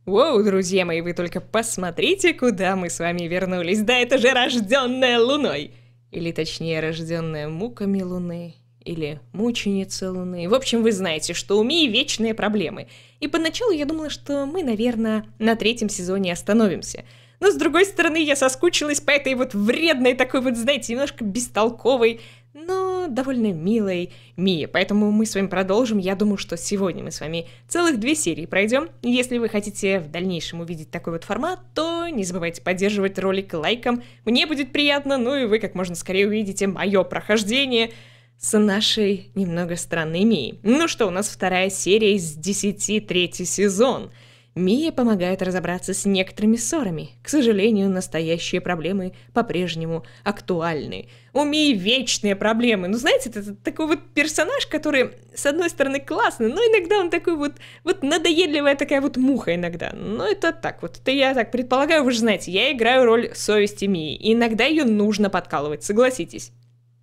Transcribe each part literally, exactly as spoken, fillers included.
Воу, друзья мои, вы только посмотрите, куда мы с вами вернулись. Да это же рожденная Луной. Или точнее, рожденная муками Луны. Или мученица Луны. В общем, вы знаете, что у Мии вечные проблемы. И поначалу я думала, что мы, наверное, на третьем сезоне остановимся. Но с другой стороны, я соскучилась по этой вот вредной, такой вот, знаете, немножко бестолковой, но довольно милой Мии. Поэтому мы с вами продолжим. Я думаю, что сегодня мы с вами целых две серии пройдем. Если вы хотите в дальнейшем увидеть такой вот формат, то не забывайте поддерживать ролик лайком. Мне будет приятно, ну и вы как можно скорее увидите мое прохождение с нашей немного странной Мией. Ну что, у нас вторая серия из десяти, третий сезон. Мия помогает разобраться с некоторыми ссорами. К сожалению, настоящие проблемы по-прежнему актуальны. У Мии вечные проблемы. Ну, знаете, это такой вот персонаж, который, с одной стороны, классный, но иногда он такой вот, вот надоедливая такая вот муха иногда. Но это так вот, это я так предполагаю, вы же знаете, я играю роль совести Мии. И иногда ее нужно подкалывать, согласитесь.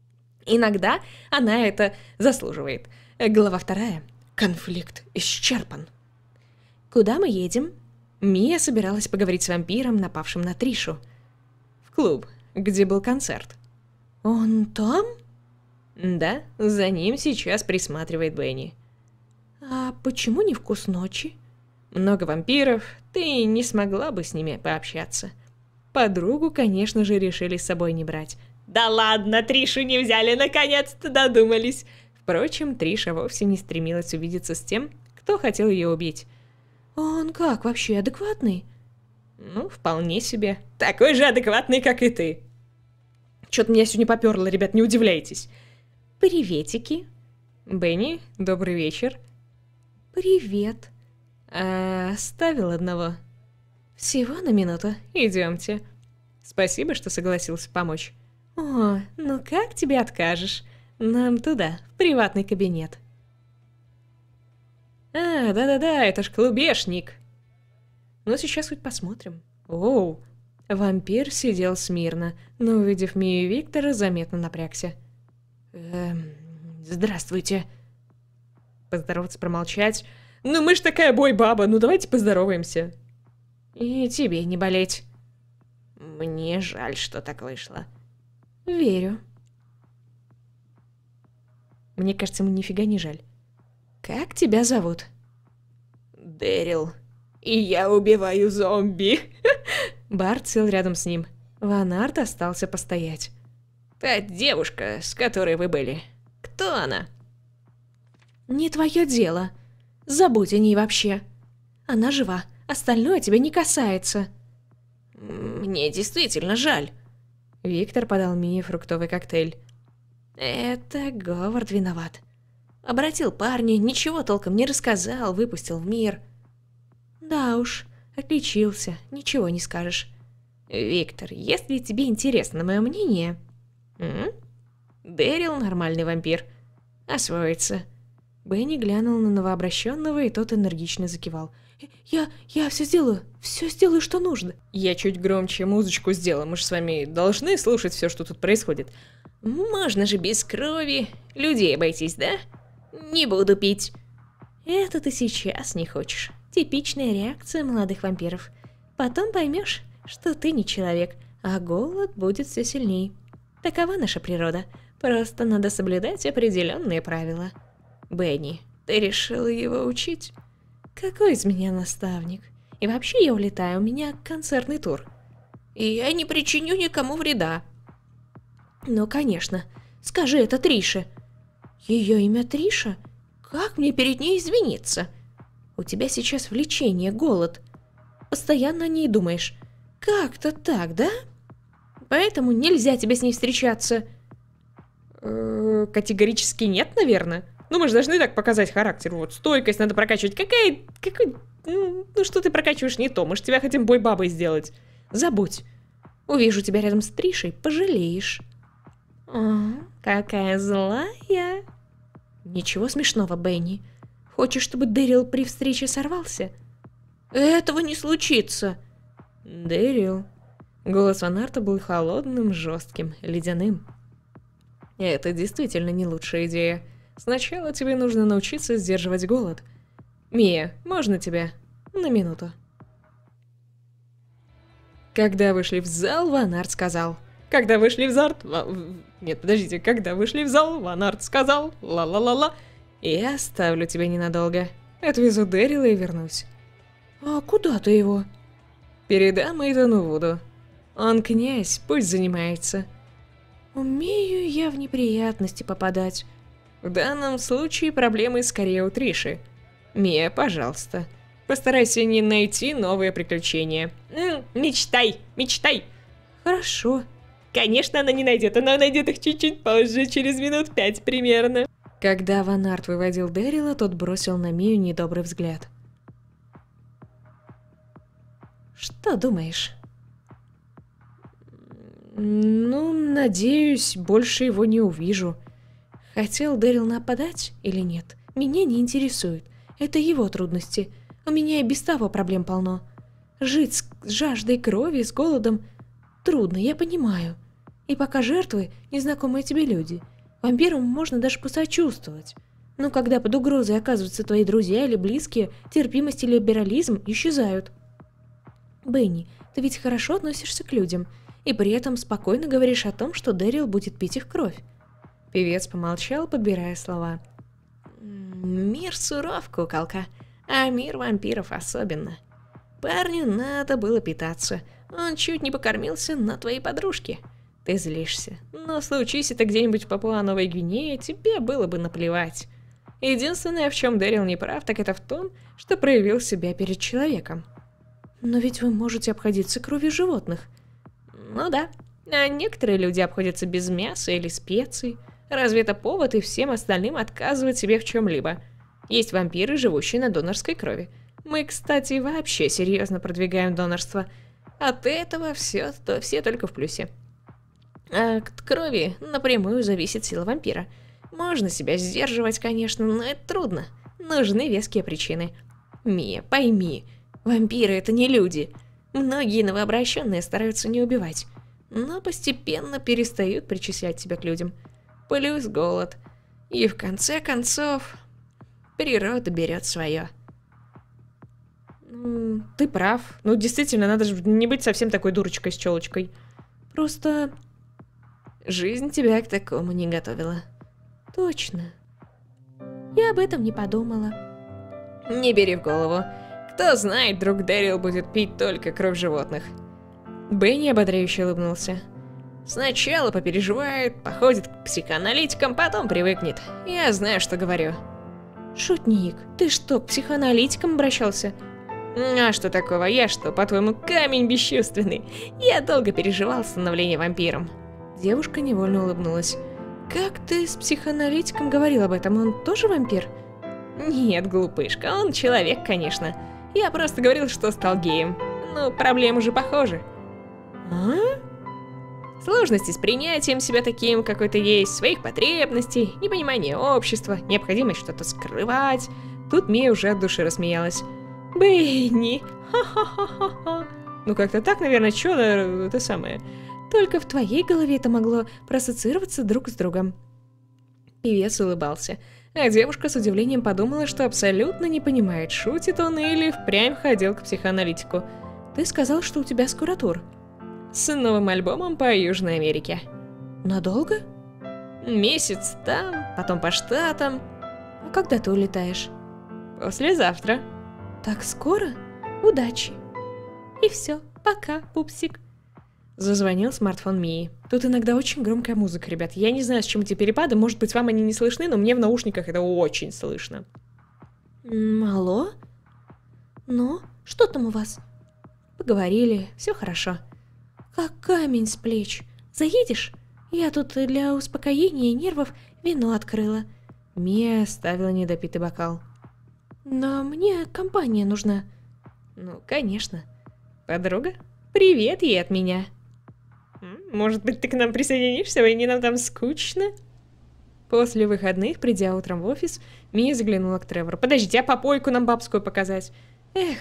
Иногда она это заслуживает. Глава вторая. Конфликт исчерпан. Куда мы едем? Мия собиралась поговорить с вампиром, напавшим на Тришу. В клуб, где был концерт. Он там? Да, за ним сейчас присматривает Бенни. А почему не вкус ночи? Много вампиров, ты не смогла бы с ними пообщаться. Подругу, конечно же, решили с собой не брать. Да ладно, Тришу не взяли, наконец-то додумались. Впрочем, Триша вовсе не стремилась увидеться с тем, кто хотел ее убить. Он как, вообще адекватный? Ну, вполне себе. Такой же адекватный, как и ты. Чё-то меня сегодня попёрло, ребят, не удивляйтесь. Приветики. Бенни, добрый вечер. Привет. А, оставил одного. Всего на минуту. Идёмте. Спасибо, что согласился помочь. О, ну как тебе откажешь? Нам туда, в приватный кабинет. А, да-да-да, это ж клубешник. Ну, сейчас хоть посмотрим. Оу. Вампир сидел смирно, но, увидев Мию и Виктора, заметно напрягся. Эм, здравствуйте. Поздороваться, промолчать. Ну, мы ж такая бой-баба, ну давайте поздороваемся. И тебе не болеть. Мне жаль, что так вышло. Верю. Мне кажется, ему нифига не жаль. Как тебя зовут? Дэрил. И я убиваю зомби. Барт сел рядом с ним. Ван Арт остался постоять. Та девушка, с которой вы были. Кто она? Не твое дело. Забудь о ней вообще. Она жива. Остальное тебя не касается. Мне действительно жаль. Виктор подал Мии фруктовый коктейль. Это Говард виноват. Обратил парня, ничего толком не рассказал, выпустил в мир. Да уж, отличился, ничего не скажешь. Виктор, если тебе интересно мое мнение... М? Дэрил нормальный вампир. Освоится. Бенни глянул на новообращенного, и тот энергично закивал. Я, я все сделаю, все сделаю, что нужно. Я чуть громче музычку сделала, мы же с вами должны слушать все, что тут происходит. Можно же без крови людей обойтись, да? Не буду пить. Это ты сейчас не хочешь. Типичная реакция молодых вампиров. Потом поймешь, что ты не человек, а голод будет все сильней. Такова наша природа. Просто надо соблюдать определенные правила. Бенни, ты решила его учить? Какой из меня наставник? И вообще я улетаю, у меня концертный тур. И я не причиню никому вреда. Ну, конечно. Скажи это Трише. Ее имя Триша? Как мне перед ней извиниться? У тебя сейчас влечение, голод. Постоянно о ней думаешь. Как-то так, да? Поэтому нельзя тебе с ней встречаться. Э-э, категорически нет, наверное. Ну, мы же должны так показать характер. Вот, стойкость надо прокачивать. Какая... Какой... Ну, что ты прокачиваешь не то? Мы же тебя хотим бой-бабой сделать. Забудь. Увижу тебя рядом с Тришей, пожалеешь. О, какая злая. Ничего смешного, Бенни. Хочешь, чтобы Дэрил при встрече сорвался? Этого не случится. Дэрил. Голос Ван Арта был холодным, жестким, ледяным. Это действительно не лучшая идея. Сначала тебе нужно научиться сдерживать голод. Мия, можно тебя? На минуту. Когда вышли в зал, Ван Арт сказал. Когда вышли в зал... Нет, подождите. Когда вышли в зал, Ван Арт сказал. Ла-ла-ла-ла. Я оставлю тебя ненадолго. Отвезу Дэрила и вернусь. А куда ты его? Передам Эйтану Вуду. Он князь, пусть занимается. Умею я в неприятности попадать. В данном случае проблемы скорее у Триши. Мия, пожалуйста, постарайся не найти новые приключения. М, мечтай, мечтай. Хорошо. Конечно, она не найдет, она найдет их чуть-чуть позже, через минут пять примерно. Когда Ван Арт выводил Дэрила, тот бросил на Мию недобрый взгляд. Что думаешь? Ну, надеюсь, больше его не увижу. Хотел Дэрил нападать или нет? Меня не интересует. Это его трудности. У меня и без того проблем полно. Жить с жаждой крови, с голодом трудно, я понимаю. И пока жертвы — незнакомые тебе люди. Вампирам можно даже посочувствовать. Но когда под угрозой оказываются твои друзья или близкие, терпимость и либерализм исчезают. Бенни, ты ведь хорошо относишься к людям, и при этом спокойно говоришь о том, что Дэрил будет пить их кровь. Певец помолчал, подбирая слова. Мир суров, куколка, а мир вампиров особенно. Парню надо было питаться, он чуть не покормился на твоей подружке. Ты злишься, но случись это где-нибудь в Папуа-Новой Гвинее, тебе было бы наплевать. Единственное, в чем Дэрил не прав, так это в том, что проявил себя перед человеком. Но ведь вы можете обходиться кровью животных. Ну да, а некоторые люди обходятся без мяса или специй. Разве это повод и всем остальным отказывать себе в чем-либо? Есть вампиры, живущие на донорской крови. Мы, кстати, вообще серьезно продвигаем донорство. От этого все, то все только в плюсе. А от крови напрямую зависит сила вампира. Можно себя сдерживать, конечно, но это трудно. Нужны веские причины. Мия, пойми, вампиры — это не люди. Многие новообращенные стараются не убивать, но постепенно перестают причислять себя к людям. Плюс голод. И в конце концов, природа берет свое. Ты прав. Ну, действительно, надо же не быть совсем такой дурочкой с челочкой. Просто жизнь тебя к такому не готовила. Точно. Я об этом не подумала. Не бери в голову. Кто знает, вдруг Дэрил будет пить только кровь животных. Бенни ободряюще улыбнулся. Сначала попереживает, походит к психоаналитикам, потом привыкнет. Я знаю, что говорю. Шутник, ты что, к психоаналитикам обращался? А что такого? Я что, по-твоему, камень бесчувственный? Я долго переживал становление вампиром. Девушка невольно улыбнулась. Как ты с психоаналитиком говорил об этом? Он тоже вампир? Нет, глупышка, он человек, конечно. Я просто говорил, что стал геем. Ну, проблемы же похожи. А? Сложности с принятием себя таким, какой ты есть, своих потребностей, непонимание общества, необходимость что-то скрывать. Тут Мия уже от души рассмеялась. Бенни, ха-ха-ха-ха-ха. Ну как-то так, наверное, чё это самое. Только в твоей голове это могло проассоциироваться друг с другом. Певец улыбался, а девушка с удивлением подумала, что абсолютно не понимает, шутит он или впрямь ходил к психоаналитику. Ты сказал, что у тебя скоро тур. С новым альбомом по Южной Америке. Надолго? Месяц там, потом по штатам. А когда ты улетаешь? Послезавтра. Так скоро? Удачи. И все, пока, пупсик. Зазвонил смартфон Мии. Тут иногда очень громкая музыка, ребят. Я не знаю, с чем эти перепады, может быть, вам они не слышны, но мне в наушниках это очень слышно. Алло? Ну, что там у вас? Поговорили, все хорошо. Как камень с плеч. Заедешь? Я тут для успокоения нервов вино открыла. Мия ставила недопитый бокал. Но мне компания нужна. Ну, конечно. Подруга, привет ей от меня. Может быть, ты к нам присоединишься, и не нам там скучно? После выходных, придя утром в офис, Мия заглянула к Тревору. Подожди, а попойку нам бабскую показать? Эх.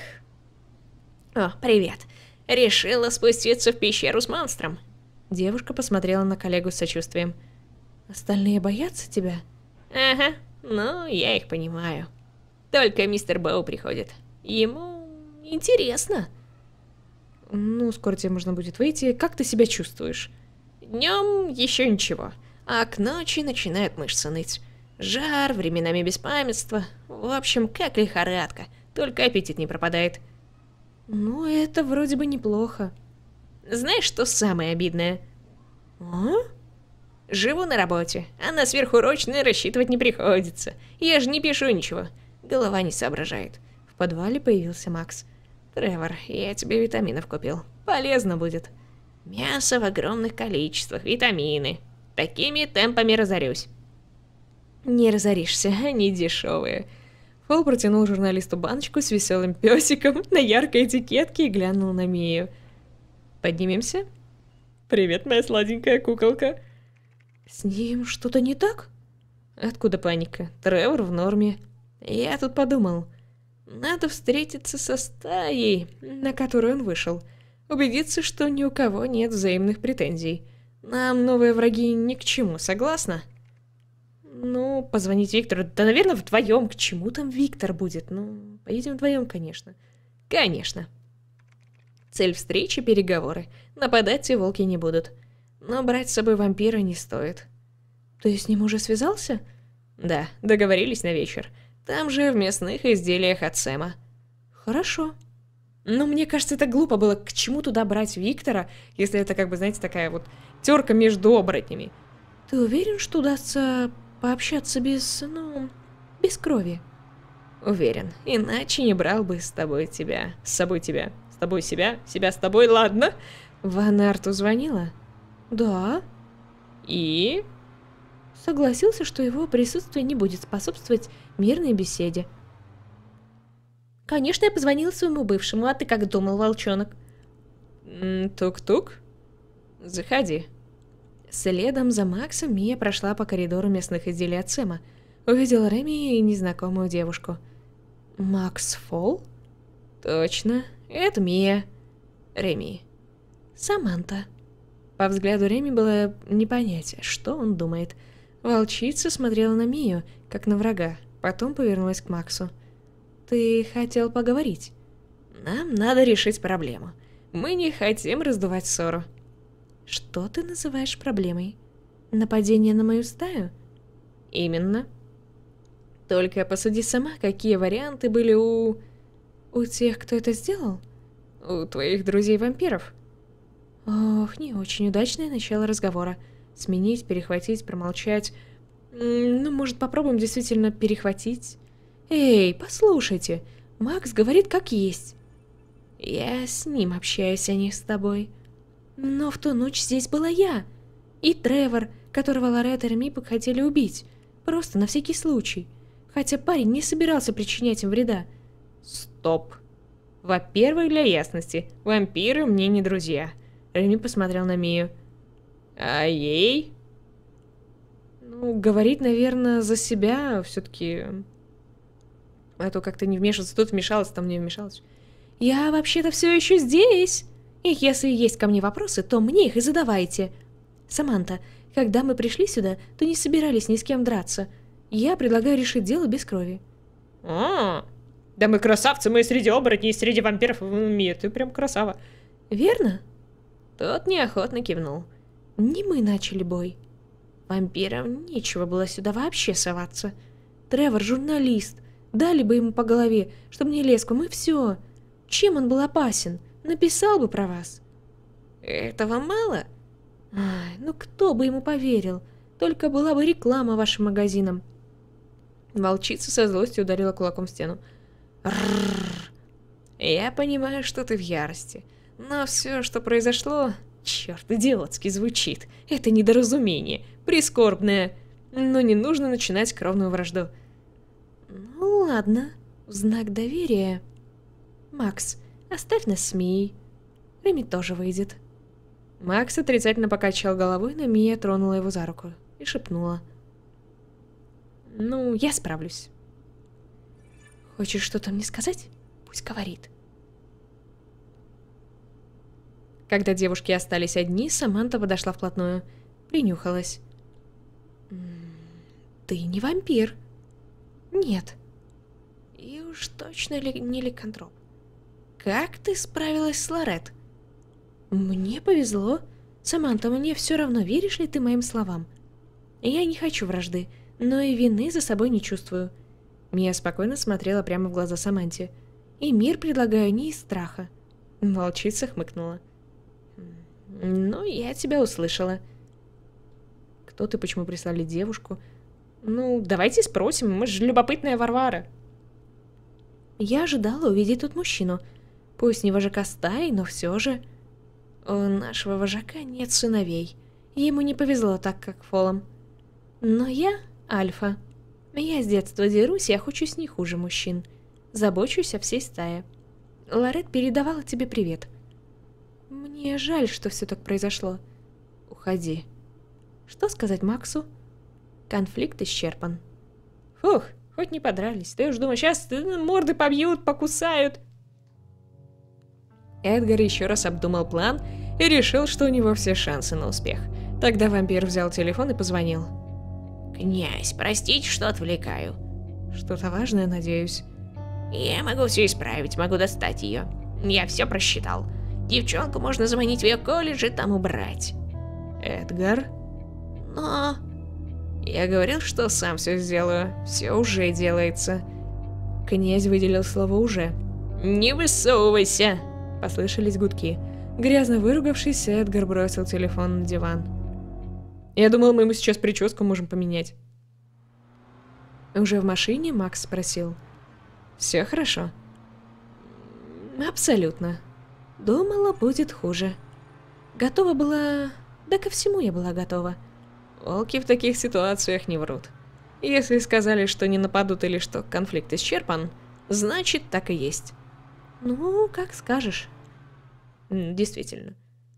О, привет. Решила спуститься в пещеру с монстром. Девушка посмотрела на коллегу с сочувствием. Остальные боятся тебя? Ага, ну, я их понимаю. Только мистер Боу приходит. Ему интересно. Ну, скоро тебе можно будет выйти. Как ты себя чувствуешь? Днем еще ничего, а к ночи начинают мышцы ныть. Жар, временами беспамятство. В общем, как лихорадка, только аппетит не пропадает. Ну, это вроде бы неплохо. Знаешь, что самое обидное? А? Живу на работе, а на сверхурочные рассчитывать не приходится. Я же не пишу ничего. Голова не соображает. В подвале появился Макс. Тревор, я тебе витаминов купил. Полезно будет. Мясо в огромных количествах, витамины. Такими темпами разорюсь. Не разоришься, они дешевые. Фол протянул журналисту баночку с веселым песиком на яркой этикетке и глянул на Мию. Поднимемся? Привет, моя сладенькая куколка. С ним что-то не так? Откуда паника? Тревор в норме. Я тут подумал. Надо встретиться со стаей, на которую он вышел. Убедиться, что ни у кого нет взаимных претензий. Нам новые враги ни к чему, согласна? Ну, позвонить Виктору. Да, наверное, вдвоем. К чему там Виктор будет? Ну, поедем вдвоем, конечно. Конечно. Цель встречи — переговоры. Нападать те волки не будут. Но брать с собой вампира не стоит. Ты с ним уже связался? Да, договорились на вечер. Там же в мясных изделиях от Сэма. Хорошо. Но мне кажется, это глупо было, к чему туда брать Виктора, если это, как бы, знаете, такая вот терка между оборотнями. Ты уверен, что удастся пообщаться без, ну, без крови? Уверен, иначе не брал бы с тобой тебя, с собой тебя, с тобой себя, себя с тобой, ладно? Ван Арту звонила? Да. И? Согласился, что его присутствие не будет способствовать мирной беседе. Конечно, я позвонила своему бывшему, а ты как думал, волчонок? Тук-тук. Заходи. Следом за Максом Мия прошла по коридору местных изделий от Сэма. Увидела Реми и незнакомую девушку. Макс Фол? Точно, это Мия. Реми. Саманта. По взгляду Реми было не понять, что он думает. Волчица смотрела на Мию, как на врага, потом повернулась к Максу. Ты хотел поговорить? Нам надо решить проблему. Мы не хотим раздувать ссору. Что ты называешь проблемой? Нападение на мою стаю? Именно. Только посуди сама, какие варианты были у... У тех, кто это сделал? У твоих друзей-вампиров. Ох, не очень удачное начало разговора. Сменить, перехватить, промолчать. Ну, может, попробуем действительно перехватить? Эй, послушайте, Макс говорит как есть. Я с ним общаюсь, а не с тобой. Но в ту ночь здесь была я. И Тревор, которого Лоретта и Реми хотели убить. Просто на всякий случай. Хотя парень не собирался причинять им вреда. Стоп. Во-первых, для ясности, вампиры мне не друзья. Реми посмотрел на Мию. А ей? Ну, говорить, наверное, за себя все-таки... А то как-то не вмешиваться, тут вмешалась, там не вмешалась. Я вообще-то все еще здесь. И если есть ко мне вопросы, то мне их и задавайте. Саманта, когда мы пришли сюда, то не собирались ни с кем драться. Я предлагаю решить дело без крови. А, да мы красавцы, мы среди оборотней, среди вампиров. Мия, ты прям красава. Верно? Тот неохотно кивнул. Не мы начали бой. Вампирам нечего было сюда вообще соваться. Тревор журналист. Дали бы ему по голове, чтобы не лез к вам, и все. Чем он был опасен? Написал бы про вас. Этого мало? Ай, ну кто бы ему поверил? Только была бы реклама вашим магазинам. Волчица со злостью ударила кулаком в стену. Рррр. Я понимаю, что ты в ярости. Но все, что произошло... Черт, идиотски звучит. Это недоразумение. Прискорбное. Но не нужно начинать кровную вражду. Ну ладно, в знак доверия. Макс, оставь нас с Мией. Реми тоже выйдет. Макс отрицательно покачал головой, но Мия тронула его за руку и шепнула. Ну, я справлюсь. Хочешь что-то мне сказать? Пусть говорит. Когда девушки остались одни, Саманта подошла вплотную, принюхалась. Ты не вампир. Нет. И уж точно ли не ликантроп. Как ты справилась с Лорет? Мне повезло. Саманта, мне все равно, веришь ли ты моим словам? Я не хочу вражды, но и вины за собой не чувствую. Мия спокойно смотрела прямо в глаза Саманте. И мир предлагаю не из страха. Волчица хмыкнула. Ну, я тебя услышала. Кто ты, почему прислали девушку? Ну, давайте спросим, мы же любопытная Варвара. Я ожидала увидеть тут мужчину. Пусть не вожака стаи, но все же... У нашего вожака нет сыновей. Ему не повезло так, как Фолам. Но я альфа. Я с детства дерусь и охочусь не хуже мужчин. Забочусь о всей стае. Лорет передавала тебе привет. Мне жаль, что все так произошло. Уходи. Что сказать Максу? Конфликт исчерпан. Фух, хоть не подрались. Ты уж думаешь, сейчас морды побьют, покусают. Эдгар еще раз обдумал план и решил, что у него все шансы на успех. Тогда вампир взял телефон и позвонил. «Князь, простите, что отвлекаю». «Что-то важное, надеюсь». «Я могу все исправить, могу достать ее. Я все просчитал. Девчонку можно заманить в ее колледж и там убрать». «Эдгар?» «Но...» «Я говорил, что сам все сделаю. Все уже делается». Князь выделил слово «уже». «Не высовывайся!» Послышались гудки. Грязно выругавшись, Эдгар бросил телефон на диван. Я думал, мы ему сейчас прическу можем поменять. Уже в машине Макс спросил. Все хорошо? Абсолютно. Думала, будет хуже. Готова была... Да ко всему я была готова. Волки в таких ситуациях не врут. Если сказали, что не нападут или что конфликт исчерпан, значит так и есть. Ну, как скажешь. Действительно.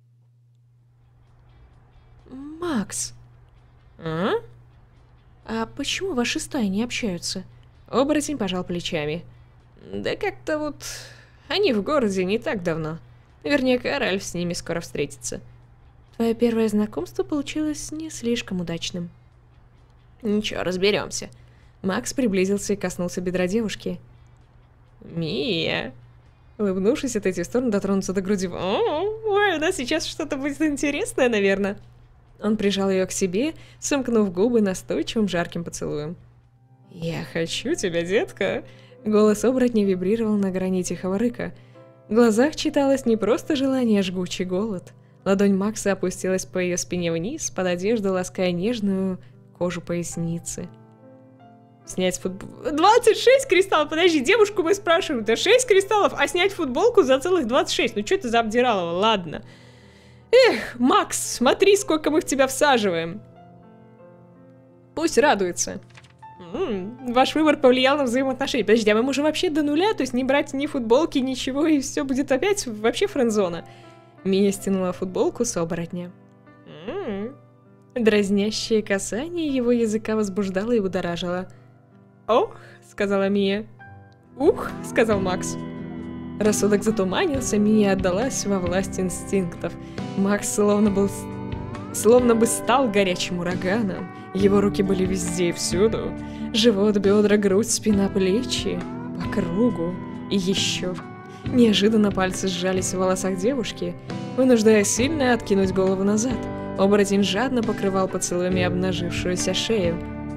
Макс. А? А почему ваши стаи не общаются? Оборотень пожал плечами. Да как-то вот... Они в городе не так давно. Наверняка Ральф с ними скоро встретится. Твое первое знакомство получилось не слишком удачным. Ничего, разберемся. Макс приблизился и коснулся бедра девушки. Мия. Улыбнувшись, отойти в сторону, дотронуться до груди. О, ой, у нас сейчас что-то будет интересное, наверное. Он прижал ее к себе, сомкнув губы настойчивым жарким поцелуем. «Я хочу тебя, детка!» Голос оборотня вибрировал на грани тихого рыка. В глазах читалось не просто желание, а жгучий голод. Ладонь Макса опустилась по ее спине вниз, под одежду лаская нежную кожу поясницы. Снять футболку... двадцать шесть кристаллов! Подожди, девушку мы спрашиваем, да шесть кристаллов, а снять футболку за целых двадцать шесть. Ну что это за обдиралово? Ладно. Эх, Макс, смотри, сколько мы в тебя всаживаем. Пусть радуется. М-м, ваш выбор повлиял на взаимоотношения. Подожди, а мы можем вообще до нуля, то есть не брать ни футболки, ничего, и все будет опять вообще френдзона. Мия стянула футболку с оборотня. М-м. Дразнящее касание его языка возбуждало и будоражило. «Ох», — сказала Мия. «Ух», — сказал Макс. Рассудок затуманился, Мия отдалась во власть инстинктов. Макс словно был... словно бы стал горячим ураганом. Его руки были везде и всюду. Живот, бедра, грудь, спина, плечи. По кругу. И еще. Неожиданно пальцы сжались в волосах девушки, вынуждая сильно откинуть голову назад. Оборотень жадно покрывал поцелуями обнажившуюся шею.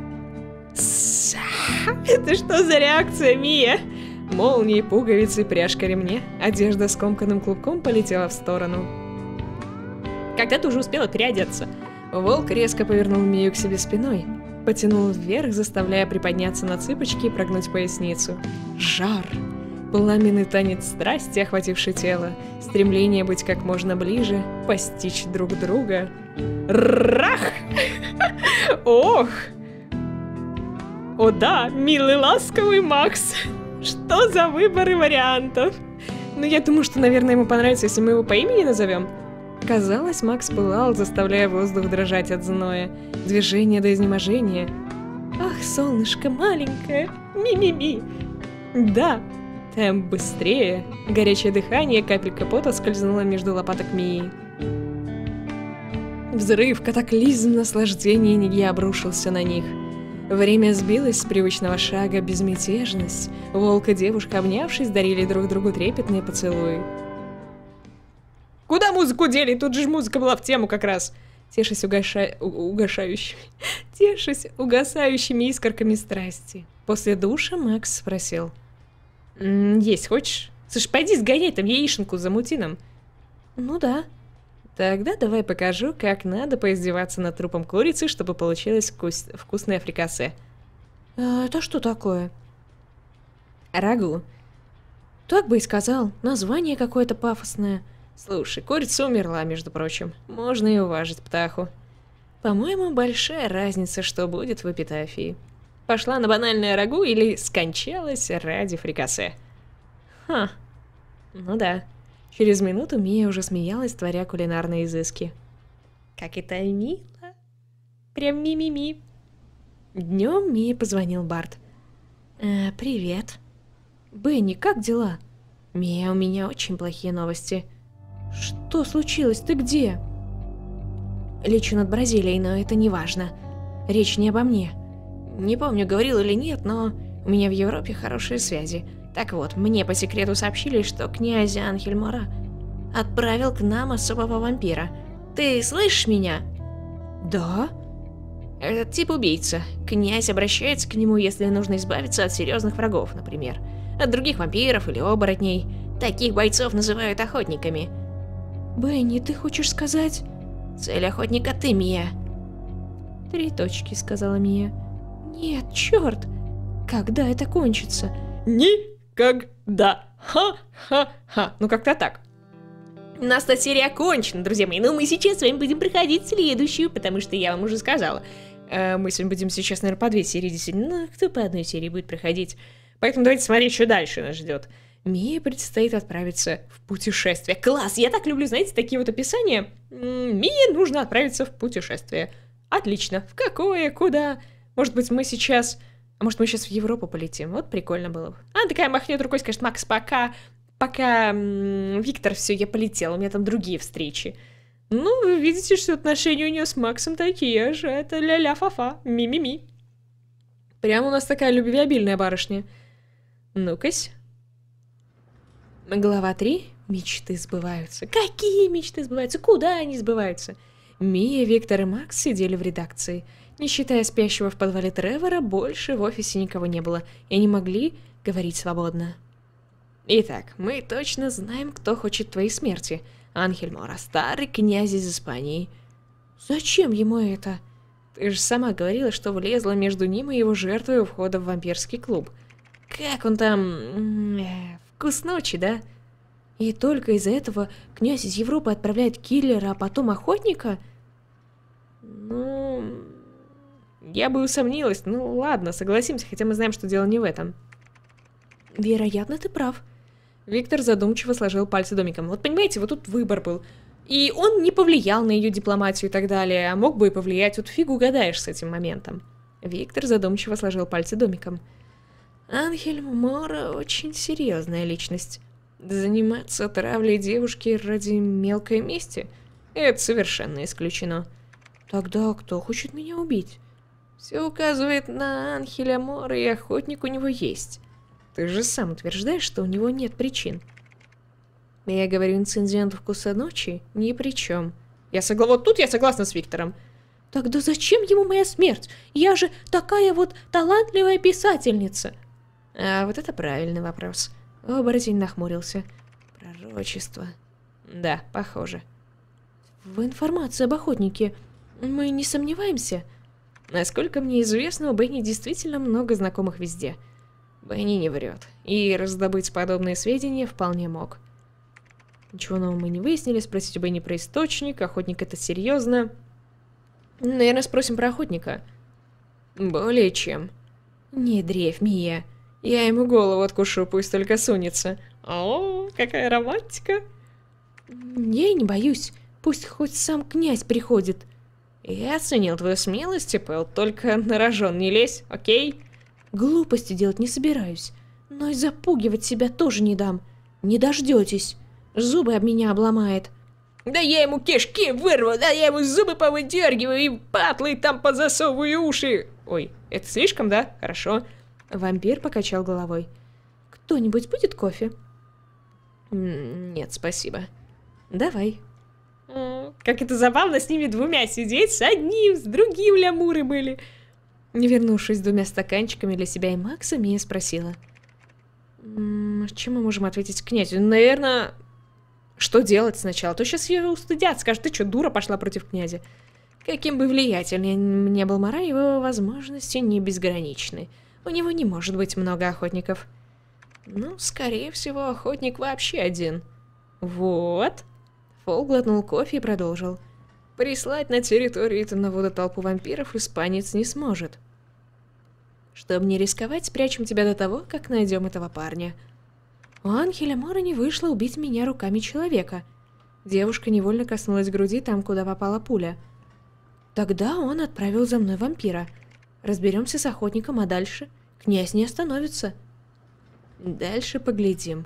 Это что за реакция, Мия? Молнии, пуговицы, пряжка ремня. Одежда скомканным клубком полетела в сторону. Когда ты уже успела переодеться? Волк резко повернул Мию к себе спиной. Потянул вверх, заставляя приподняться на цыпочки и прогнуть поясницу. Жар. Пламенный танец страсти, охвативший тело. Стремление быть как можно ближе. Постичь друг друга. Рах! Ох! О да, милый ласковый Макс. Что за выборы вариантов? Ну, я думаю, что, наверное, ему понравится, если мы его по имени назовем. Казалось, Макс пылал, заставляя воздух дрожать от зноя. Движение до изнеможения. Ах, солнышко маленькое, ми-ми-ми. Да, темп быстрее. Горячее дыхание, капелька пота скользнула между лопаток Мии. Взрыв, катаклизм, наслаждение неги обрушился на них. Время сбилось с привычного шага, безмятежность. Волк и девушка, обнявшись, дарили друг другу трепетные поцелуи. «Куда мы музыку делай, тут же музыка была в тему как раз. Тешись угаша... у- угашающими... Тешись угасающими искорками страсти. После душа Макс спросил. «М, есть хочешь? Слушай, пойди сгоняй там яишенку за мутином». «Ну да». «Тогда давай покажу, как надо поиздеваться над трупом курицы, чтобы получилось вкус... вкусное фрикасе». «А это что такое?» «Рагу». «Так бы и сказал. Название какое-то пафосное». «Слушай, курица умерла, между прочим. Можно и уважить птаху. По-моему, большая разница, что будет в эпитафии. Пошла на банальное рагу или скончалась ради фрикасе». «Ха. Ну да». Через минуту Мия уже смеялась, творя кулинарные изыски. «Как это мило. Прям ми-ми-ми». Днем Мии позвонил Барт. «Э, привет. Бенни, как дела?» «Мия, у меня очень плохие новости». «Что случилось? Ты где?» «Лечу над Бразилией, но это не важно. Речь не обо мне. Не помню, говорил или нет, но у меня в Европе хорошие связи. Так вот, мне по секрету сообщили, что князь Анхельмора отправил к нам особого вампира. Ты слышишь меня?» «Да?» «Этот тип убийца. Князь обращается к нему, если нужно избавиться от серьезных врагов, например. От других вампиров или оборотней. Таких бойцов называют охотниками». «Бенни, ты хочешь сказать...» «Цель охотника ты, Мия». «Три точки», — сказала Мия. «Нет, черт! Когда это кончится?» «Никогда! Ха-ха-ха!» Ну как-то так. У нас эта серия окончена, друзья мои, но мы сейчас с вами будем проходить следующую, потому что я вам уже сказала. Э, мы с вами будем сейчас, наверное, по две серии действительно, ну кто по одной серии будет проходить. Поэтому давайте смотреть, что дальше нас ждет. Мии предстоит отправиться в путешествие. Класс! Я так люблю, знаете, такие вот описания. Мии нужно отправиться в путешествие. Отлично. В какое? Куда? Может быть, мы сейчас... А может, мы сейчас в Европу полетим? Вот прикольно было бы. Она такая махнет рукой, скажет: «Макс, пока... Пока... М, Виктор, все, я полетела, у меня там другие встречи». Ну, вы видите, что отношения у нее с Максом такие же. Это ля-ля-фа-фа. Ми-ми-ми. Прям у нас такая любвеобильная барышня. Ну-кась. Глава три. Мечты сбываются. Какие мечты сбываются? Куда они сбываются? Мия, Виктор и Макс сидели в редакции. Не считая спящего в подвале Тревора, больше в офисе никого не было, и они могли говорить свободно. «Итак, мы точно знаем, кто хочет твоей смерти. Анхельмора, старый князь из Испании». «Зачем ему это?» «Ты же сама говорила, что влезла между ним и его жертвой у входа в вампирский клуб. Как он там... Э, вкус ночи, да? И только из-за этого князь из Европы отправляет киллера, а потом охотника?» «Ну... я бы усомнилась. Ну ладно, согласимся, хотя мы знаем, что дело не в этом». «Вероятно, ты прав». Виктор задумчиво сложил пальцы домиком. Вот понимаете, вот тут выбор был. И он не повлиял на ее дипломатию и так далее, а мог бы и повлиять. Вот фиг угадаешь с этим моментом. Виктор задумчиво сложил пальцы домиком. Анхельмора очень серьезная личность. Заниматься травлей девушки ради мелкой мести — это совершенно исключено. Тогда кто хочет меня убить? Все указывает на Анхеля Мора, и охотник у него есть. Ты же сам утверждаешь, что у него нет причин. Я говорю, инцидент вкуса ночи ни при чем. Я согла... Вот тут я согласна с Виктором. Тогда зачем ему моя смерть? Я же такая вот талантливая писательница. А вот это правильный вопрос. Оборотень нахмурился. Пророчество. Да, похоже. В информации об охотнике мы не сомневаемся. Насколько мне известно, у Бенни действительно много знакомых везде. Бенни не врет, и раздобыть подобные сведения вполне мог. Ничего нового мы не выяснили, спросить у Бенни про источник, охотник это серьезно. Наверное, спросим про охотника. Более чем. Не дрейфь, Мия. Я ему голову откушу, пусть только сунется. О, какая романтика. Я и не боюсь, пусть хоть сам князь приходит. Я оценил твою смелость, Пэл, только на рожон не лезь, окей? Глупости делать не собираюсь, но и запугивать себя тоже не дам. Не дождетесь. Зубы об меня обломает. Да я ему кишки вырву, да я ему зубы повыдергиваю и патлы там позасовываю уши. Ой, это слишком, да? Хорошо. Вампир покачал головой. Кто-нибудь будет кофе? Нет, спасибо. Давай. Как это забавно с ними двумя сидеть, с одним, с другим лямуры были. Не вернувшись с двумя стаканчиками для себя и Макса, Мия спросила. М -м, чем мы можем ответить князю? Наверное, что делать сначала? То сейчас ее устыдят, скажут, ты что, дура, пошла против князя? Каким бы влиятельным ни был Морай, его возможности не безграничны. У него не может быть много охотников. Ну, скорее всего, охотник вообще один. Вот. Фол глотнул кофе и продолжил. Прислать на территорию Итановода толпу вампиров испанец не сможет. Чтобы не рисковать, спрячем тебя до того, как найдем этого парня. У Анхеля Мора не вышло убить меня руками человека. Девушка невольно коснулась груди там, куда попала пуля. Тогда он отправил за мной вампира. Разберемся с охотником, а дальше князь не остановится. Дальше поглядим.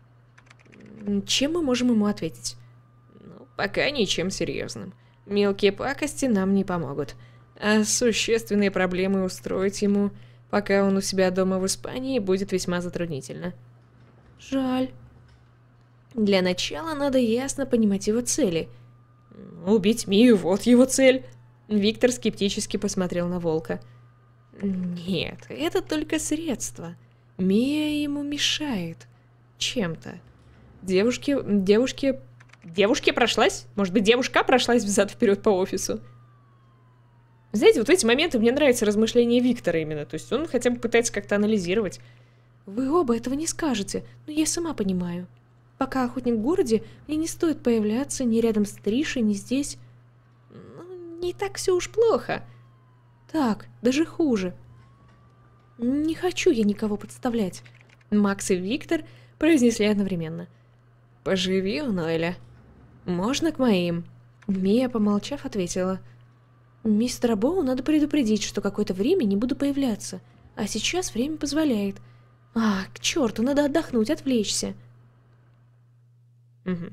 Чем мы можем ему ответить? Ну, пока ничем серьезным. Мелкие пакости нам не помогут. А существенные проблемы устроить ему, пока он у себя дома в Испании, будет весьма затруднительно. Жаль. Для начала надо ясно понимать его цели. Убить Мию, вот его цель. Виктор скептически посмотрел на Волка. Нет, это только средство. Мия ему мешает. Чем-то. Девушке... Девушке... Девушке прошлась? Может быть, девушка прошлась взад-вперед по офису? Знаете, вот в эти моменты мне нравится размышление Виктора именно. То есть он хотя бы пытается как-то анализировать. Вы оба этого не скажете, но я сама понимаю. Пока охотник в городе, мне не стоит появляться ни рядом с Тришей, ни здесь. Ну, не так все уж плохо. Так, даже хуже. Не хочу я никого подставлять. Макс и Виктор произнесли одновременно. Поживи у Ноэля. Можно к моим? Мия, помолчав, ответила. Мистера Боу надо предупредить, что какое-то время не буду появляться. А сейчас время позволяет. А, к черту, надо отдохнуть, отвлечься. Угу.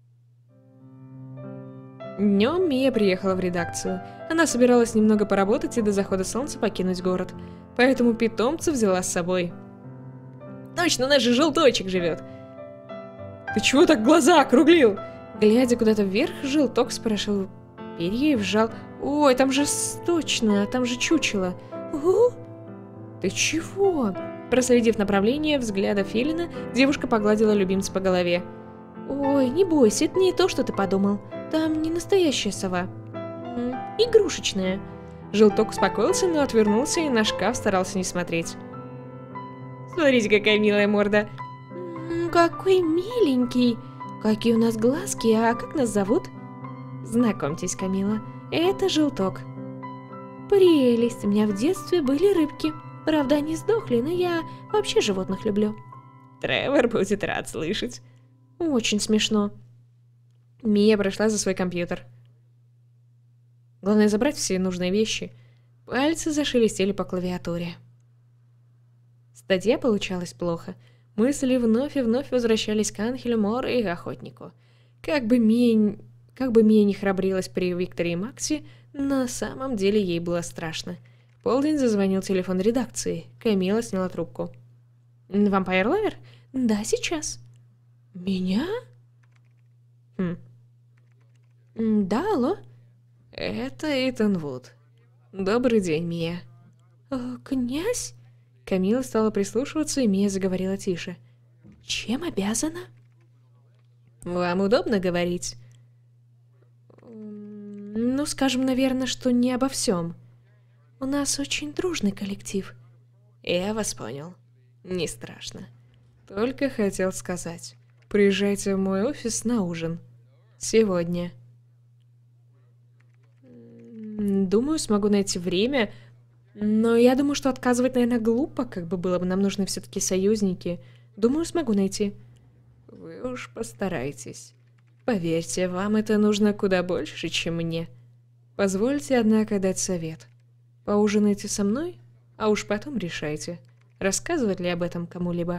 Днем Мия приехала в редакцию. Она собиралась немного поработать и до захода солнца покинуть город. Поэтому питомца взяла с собой. Точно, наш же желточек живет. Ты чего так глаза округлил? Глядя куда-то вверх, желток спрашивал перья и вжал. Ой, там же точно, там же чучело. Угу. Ты чего? Проследив направление взгляда филина, девушка погладила любимца по голове. Ой, не бойся, это не то, что ты подумал. Там не настоящая сова. Игрушечная. Желток успокоился, но отвернулся и на шкаф старался не смотреть. Смотрите, какая милая морда. Какой миленький. Какие у нас глазки, а как нас зовут? Знакомьтесь, Камила, это Желток. Прелесть, у меня в детстве были рыбки. Правда, они сдохли, но я вообще животных люблю. Тревор будет рад слышать. Очень смешно. Мия прошла за свой компьютер. Главное забрать все нужные вещи. Пальцы зашелестели по клавиатуре. Статья получалась плохо. Мысли вновь и вновь возвращались к Анхелю Мору и охотнику. Как бы Мия... Как бы Мия не храбрилась при Викторе и Максе, на самом деле ей было страшно. В полдень зазвонил телефон редакции. Камила сняла трубку. «Вампайр Ловер? Да, сейчас». «Меня?» «Хм». «Да, алло?» «Это Итан Вуд. Добрый день, Мия». «Э, князь?» Камила стала прислушиваться, и Мия заговорила тише. «Чем обязана?» «Вам удобно говорить?» «Ну, скажем, наверное, что не обо всем. У нас очень дружный коллектив». «Я вас понял. Не страшно. Только хотел сказать. Приезжайте в мой офис на ужин. Сегодня». «Думаю, смогу найти время, но я думаю, что отказывать, наверное, глупо, как бы было бы. Нам нужны все-таки союзники. Думаю, смогу найти». «Вы уж постарайтесь. Поверьте, вам это нужно куда больше, чем мне. Позвольте, однако, дать совет. Поужинайте со мной, а уж потом решайте, рассказывать ли об этом кому-либо».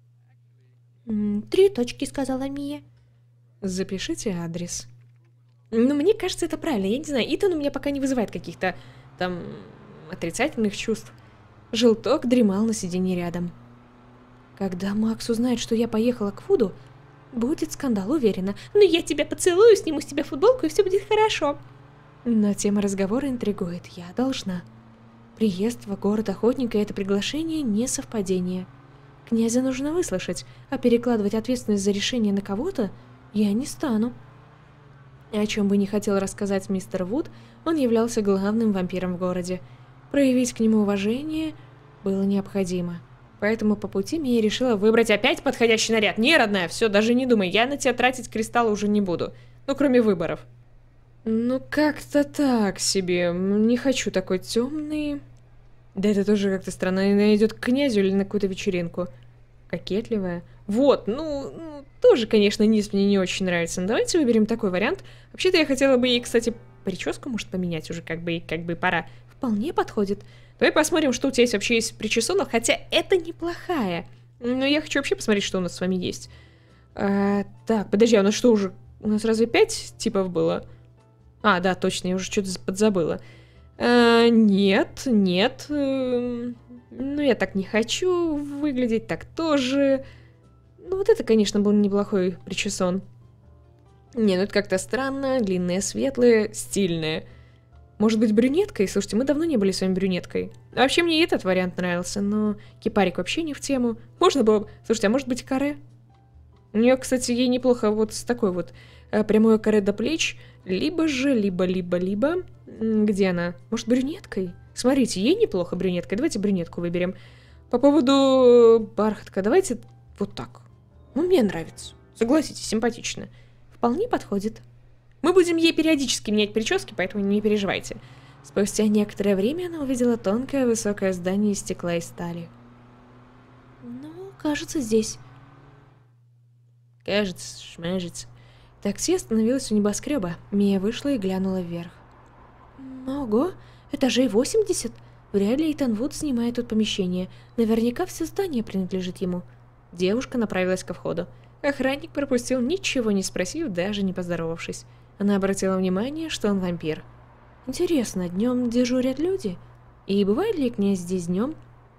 «Три точки», — сказала Мия. «Запишите адрес». Ну, мне кажется, это правильно. Я не знаю, Итан у меня пока не вызывает каких-то там отрицательных чувств. Желток дремал на сиденье рядом. Когда Макс узнает, что я поехала к Вуду, Будет скандал, уверена. Но я тебя поцелую, сниму с тебя футболку, и все будет хорошо. Но тема разговора интригует. Я должна. Приезд в город охотника и это приглашение не совпадение. Князя нужно выслушать, а перекладывать ответственность за решение на кого-то я не стану. О чем бы не хотел рассказать мистер Вуд, он являлся главным вампиром в городе. Проявить к нему уважение было необходимо. Поэтому по пути Мия решила выбрать опять подходящий наряд. Не, родная, все, даже не думай, я на тебя тратить кристаллы уже не буду. Ну, кроме выборов. Ну, как-то так себе. Не хочу такой темный. Да это тоже как-то странно. Она идет к князю или на какую-то вечеринку. Кокетливая. Вот, ну, ну, тоже, конечно, низ мне не очень нравится. Но давайте выберем такой вариант. Вообще-то я хотела бы ей, кстати, прическу, может, поменять уже, как бы, как бы пора. Вполне подходит. Давай посмотрим, что у тебя есть вообще есть в причесонах, хотя это неплохая. Но я хочу вообще посмотреть, что у нас с вами есть. А, так, подожди, а у нас что уже? У нас разве пять типов было? А, да, точно, я уже что-то подзабыла. А, нет, нет. Э, ну, я так не хочу выглядеть, так тоже. Ну, вот это, конечно, был неплохой причесон. Не, ну это как-то странно, длинное, светлое, стильное. Может быть, брюнеткой? Слушайте, мы давно не были с вами брюнеткой. А вообще, мне и этот вариант нравился, но кипарик вообще не в тему. Можно было... Слушайте, а может быть, каре? У нее, кстати, ей неплохо вот с такой вот э, прямой каре до плеч. Либо же, либо, либо, либо... Где она? Может, брюнеткой? Смотрите, ей неплохо брюнеткой. Давайте брюнетку выберем. По поводу бархатка, давайте вот так. Ну, мне нравится. Согласитесь, симпатично. Вполне подходит. Мы будем ей периодически менять прически, поэтому не переживайте. Спустя некоторое время она увидела тонкое высокое здание из стекла и стали. Ну, кажется, здесь. Кажется, шмажется. Такси остановилось у небоскреба. Мия вышла и глянула вверх. Ого, этажей восемьдесят. Вряд ли Итан Вуд снимает тут помещение. Наверняка все здание принадлежит ему. Девушка направилась ко входу. Охранник пропустил, ничего не спросив, даже не поздоровавшись. Она обратила внимание, что он вампир. Интересно, днем дежурят люди? И бывает ли князь здесь днем?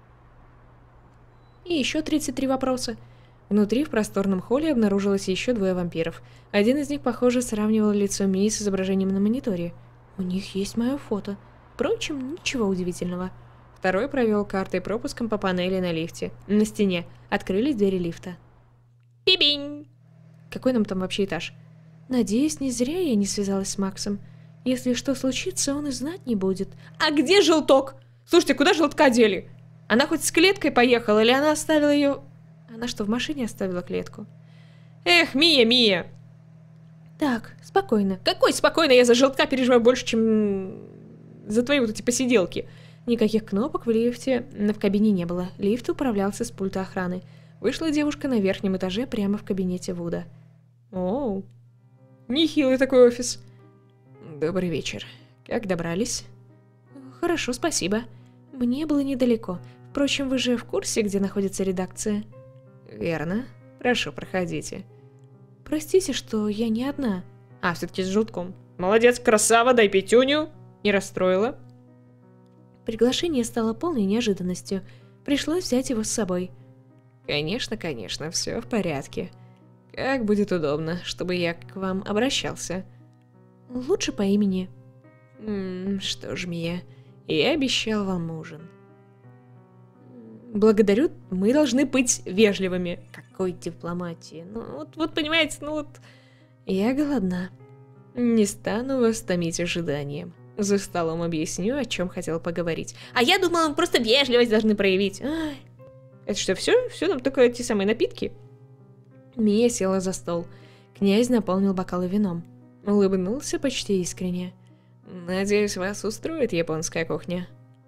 И еще тридцать три вопроса. Внутри, в просторном холле, обнаружилось еще двое вампиров. Один из них, похоже, сравнивал лицо Мии с изображением на мониторе. У них есть мое фото. Впрочем, ничего удивительного. Второй провел картой пропуском по панели на лифте. На стене. Открылись двери лифта. Пибинь! Какой нам там вообще этаж? Надеюсь, не зря я не связалась с Максом. Если что случится, он и знать не будет. А где желток? Слушайте, куда желтка дели? Она хоть с клеткой поехала, или она оставила ее... Она что, в машине оставила клетку? Эх, Мия, Мия! Так, спокойно. Какой спокойно? Я за желтка переживаю больше, чем за твои вот эти посиделки. Никаких кнопок в лифте в кабине не было. Лифт управлялся с пульта охраны. Вышла девушка на верхнем этаже прямо в кабинете Вуда. Оу. Нехилый такой офис. Добрый вечер. Как добрались? Хорошо, спасибо. Мне было недалеко. Впрочем, вы же в курсе, где находится редакция? Верно. Прошу, проходите. Простите, что я не одна. А, все-таки с желтком. Молодец, красава, дай пятюню. Не расстроила. Приглашение стало полной неожиданностью. Пришлось взять его с собой. Конечно, конечно, все в порядке. Как будет удобно, чтобы я к вам обращался. Лучше по имени. М-м, что ж, Мия, я обещал вам ужин. Благодарю, мы должны быть вежливыми. Какой дипломатии. Ну, вот, вот понимаете, ну вот... Я голодна. Не стану вас томить ожиданием. За столом объясню, о чем хотела поговорить. А я думала, мы просто вежливость должны проявить. Ай. Это что, все? Все нам только те самые напитки? Мия села за стол. Князь наполнил бокалы вином. Улыбнулся почти искренне. Надеюсь, вас устроит японская кухня.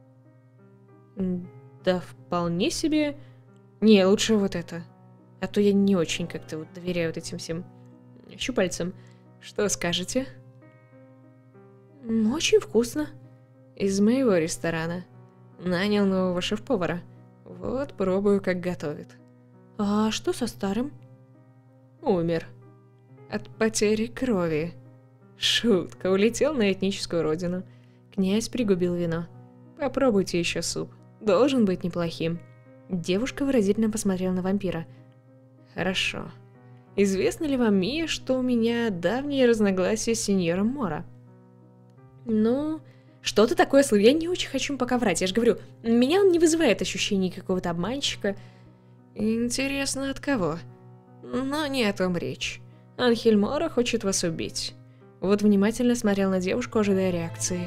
Да вполне себе. Не, лучше вот это. А то я не очень как-то вот доверяю вот этим всем щупальцам. Что скажете? Очень вкусно. Из моего ресторана. Нанял нового шеф-повара. Вот пробую, как готовит. А что со старым? Умер. От потери крови. Шутка, улетел на этническую родину. Князь пригубил вино. Попробуйте еще суп. Должен быть неплохим. Девушка выразительно посмотрела на вампира. Хорошо. Известно ли вам, Мия, что у меня давние разногласия с сеньором Мора? Ну, что-то такое слышал. Я не очень хочу пока врать. Я же говорю, меня он не вызывает ощущений какого-то обманщика. Интересно, от кого? Но не о том речь. Анхель Мора хочет вас убить. Вот внимательно смотрел на девушку, ожидая реакции.